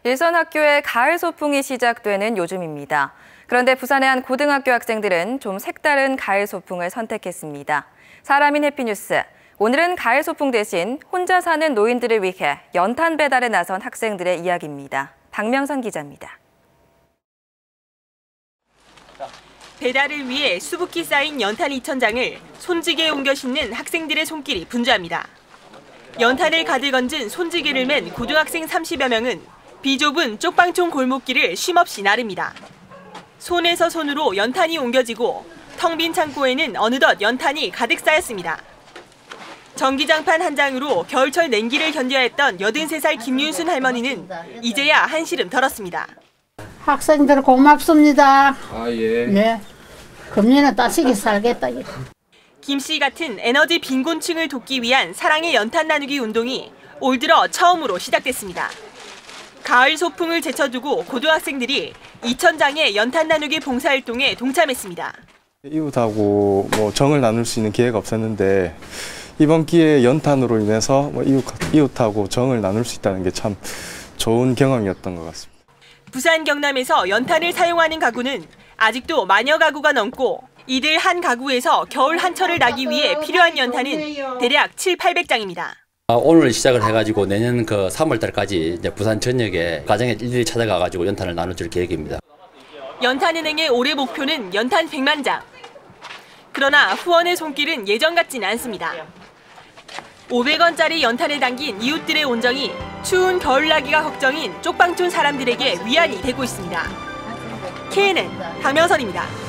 일선 학교에 가을 소풍이 시작되는 요즘입니다. 그런데 부산의 한 고등학교 학생들은 좀 색다른 가을 소풍을 선택했습니다. 사람인 해피뉴스. 오늘은 가을 소풍 대신 혼자 사는 노인들을 위해 연탄 배달에 나선 학생들의 이야기입니다. 박명선 기자입니다. 배달을 위해 수북히 쌓인 연탄 2,000장을 손지게에 옮겨 싣는 학생들의 손길이 분주합니다. 연탄을 가득 얹은 손지게를 맨 고등학생 30여 명은 비좁은 쪽방촌 골목길을 쉼없이 나릅니다. 손에서 손으로 연탄이 옮겨지고 텅 빈 창고에는 어느덧 연탄이 가득 쌓였습니다. 전기장판 한 장으로 겨울철 냉기를 견뎌야 했던 83살 김윤순 할머니는 이제야 한시름 덜었습니다. 학생들 고맙습니다. 예. 네. 금년에 따시게 살겠다. 김 씨 같은 에너지 빈곤층을 돕기 위한 사랑의 연탄 나누기 운동이 올 들어 처음으로 시작됐습니다. 가을 소풍을 제쳐두고 고등학생들이 2,000장의 연탄 나누기 봉사활동에 동참했습니다. 이웃하고 정을 나눌 수 있는 기회가 없었는데 이번 기회에 연탄으로 인해서 이웃하고 정을 나눌 수 있다는 게 참 좋은 경험이었던 것 같습니다. 부산 경남에서 연탄을 사용하는 가구는 아직도 만여 가구가 넘고 이들 한 가구에서 겨울 한철을 나기 위해 필요한 연탄은 대략 700~800장입니다. 오늘 시작을 해가지고 내년 3월 달까지 이제 부산 전역에 가정에 일일이 찾아가가지고 연탄을 나눠줄 계획입니다. 연탄은행의 올해 목표는 연탄 100만 장. 그러나 후원의 손길은 예전 같지는 않습니다. 500원짜리 연탄에 담긴 이웃들의 온정이 추운 겨울나기가 걱정인 쪽방촌 사람들에게 위안이 되고 있습니다. KNN 박명선입니다.